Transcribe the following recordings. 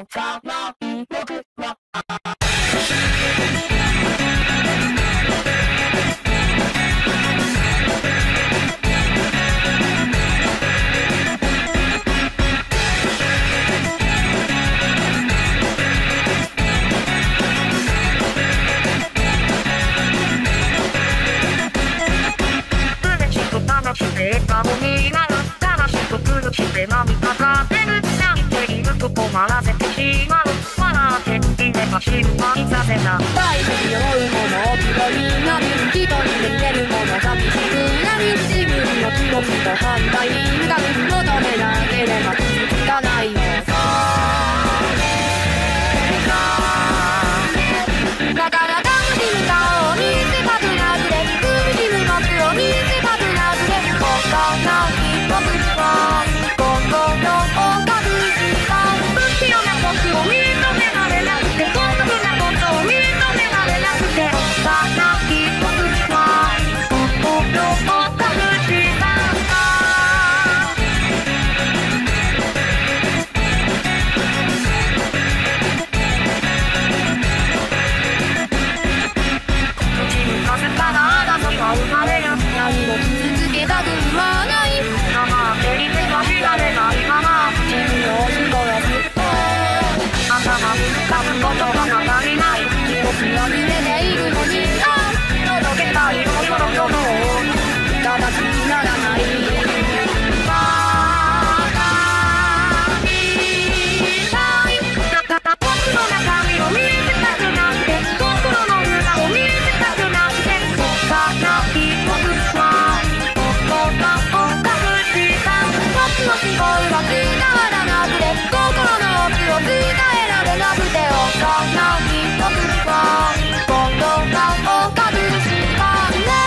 オサナイボクハ。してかもになる悲しく苦しく涙が出る泣いていると困らせてしまう笑っていれば心配させな大好き酔うものを気取になる一人で寝るもの寂しくなる自分の気持ちと反対に向かう求めなければ気づかないよだから楽しむ顔を見せたくなくて苦しむ僕を見せたくなくて幼い僕は心を隠した不器用な僕を認められなくて孤独なことを認められなくて幼い僕は心を隠した口にさせたら争いは生まれる何も傷つけたくはない黙っていては知られないまま自分をすごやす頭に浮かぶことが足りない気持ちは揺れているのに届けたいもそろそろ形にならない僕の中身を見せたくなくて心の裏を見せたくなくて幼い僕は心を隠した僕の思考が伝わらなくて心の奥を伝えられなくて幼い僕は心を隠したんだ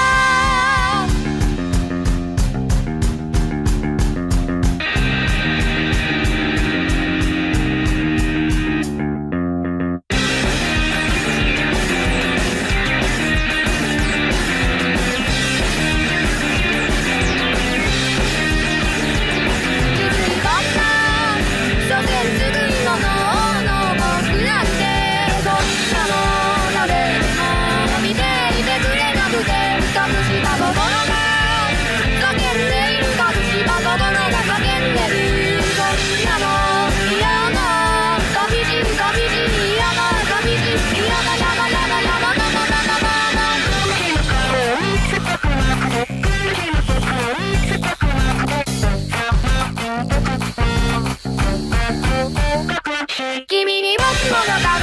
君に僕の中